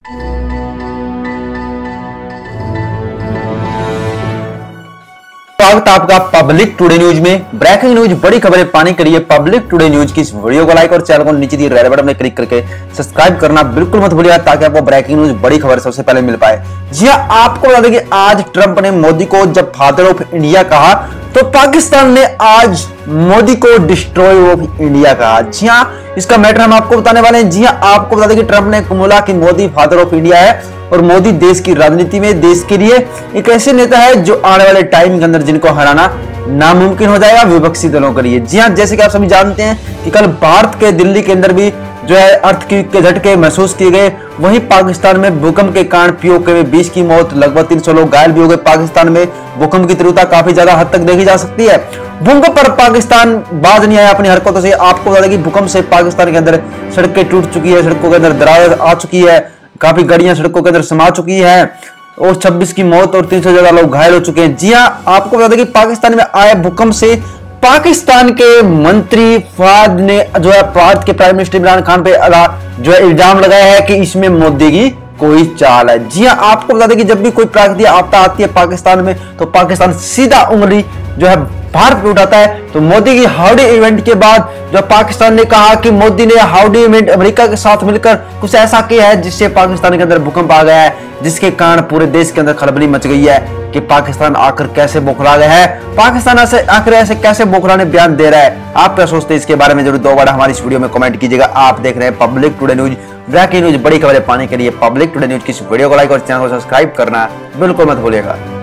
स्वागत आपका public today news में। ब्रेकिंग न्यूज, बड़ी खबरें पाने के लिए पब्लिक टुडे न्यूज की इस वीडियो को लाइक और चैनल को नीचे दिए रेड बटन में क्लिक करके सब्सक्राइब करना बिल्कुल मत भूलिएगा, ताकि आपको ब्रेकिंग न्यूज बड़ी खबर सबसे पहले मिल पाए। जी हां, आपको बता दें कि आज ट्रंप ने मोदी को जब फादर ऑफ इंडिया कहा, तो पाकिस्तान ने आज मोदी को डिस्ट्रॉय ऑफ इंडिया कहा। जी हां, इसका मैटर हम आपको बताने वाले हैं। जी हां, आपको बता दें कि ट्रंप ने बोला कि मोदी फादर ऑफ इंडिया है और मोदी देश की राजनीति में देश के लिए एक ऐसे नेता है जो आने वाले टाइम के अंदर जिनको हराना नामुमकिन हो जाएगा विपक्षी दलों के लिए। जी हां, जैसे कि आप सभी जानते हैं कि कल भारत के दिल्ली के अंदर भी जो है अर्थक्वेक के झटके महसूस किए गए। वहीं पाकिस्तान में भूकंप के कारण पीओके में 20 की मौत, लगभग 300 लोग घायल भी हो गए। पाकिस्तान में भूकंप की तीव्रता काफी ज्यादा हद तक देखी जा सकती है। भूकंप पर पाकिस्तान बाज नहीं आया अपनी हरकतों से। आपको बता दें कि भूकंप से पाकिस्तान के अंदर सड़कें टूट चुकी है, सड़कों के अंदर दरार आ चुकी है, काफी गाड़ियां सड़कों के अंदर समा चुकी है और 26 की मौत और 300 से ज्यादा लोग घायल हो चुके हैं। जी हां, आपको बता दें कि पाकिस्तान में आए भूकंप से पाकिस्तान के मंत्री फवाद ने जो है भारत के प्राइम मिनिस्टर इमरान खान पे जो है इल्जाम लगाया है कि इसमें मोदी की कोई चाल है। जी हां, आपको बता दें कि जब भी कोई प्राकृतिक आपदा आती है पाकिस्तान में, तो पाकिस्तान सीधा उंगली जो है भारत पे उठाता है। तो मोदी की हाउडी इवेंट के बाद जो पाकिस्तान ने कहा कि मोदी ने हाउडी इवेंट अमेरिका के साथ मिलकर कुछ ऐसा किया है जिससे पाकिस्तान के अंदर भूकंप आ गया है, जिसके कारण पूरे देश के अंदर खलबली मच गई है कि पाकिस्तान आकर कैसे बौखला गया है, पाकिस्तान ऐसे आखिर ऐसे कैसे बौखलाने बयान दे रहा है। आप क्या सोचते हैं इसके बारे में जरूर 2 बार हमारी इस वीडियो में कमेंट कीजिएगा। आप देख रहे हैं public today news. Breaking news, बड़ी खबरें पाने के लिए पब्लिक टुडे न्यूज की इस वीडियो को लाइक और चैनल को सब्सक्राइब करना बिल्कुल मत भूलिएगा।